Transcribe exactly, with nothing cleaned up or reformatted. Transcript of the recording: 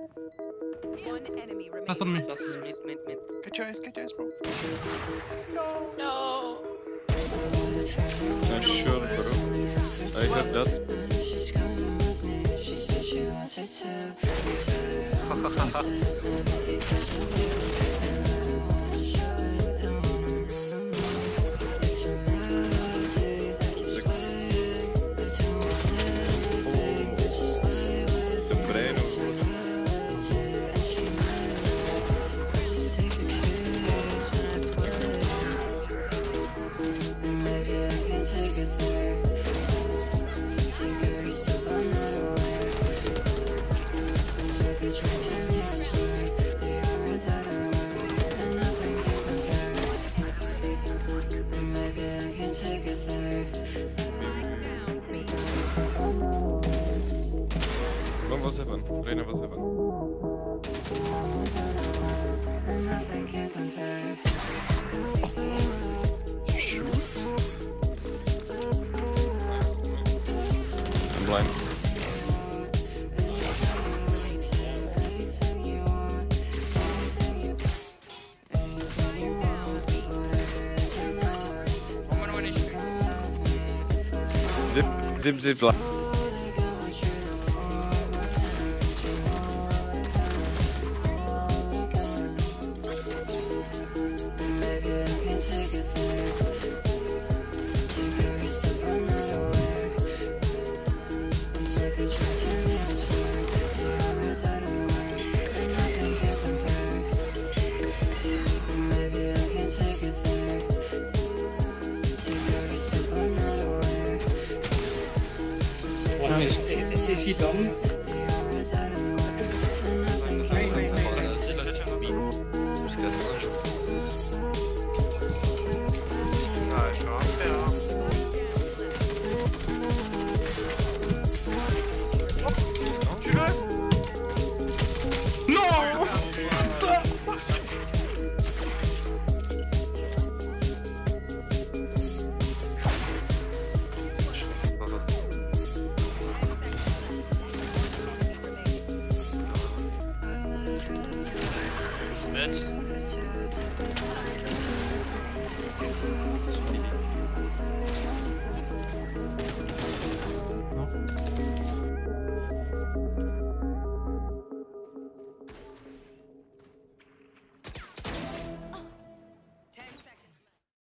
One enemy remaining. Last on me. Just mid, mid, mid. Good choice, good choice, bro. No. Nice shot, bro. I got that. The brain of One was heaven. Reina was heaven. Shoot. Nice. I'm blind. Zip, zip, zip. Is, is he done?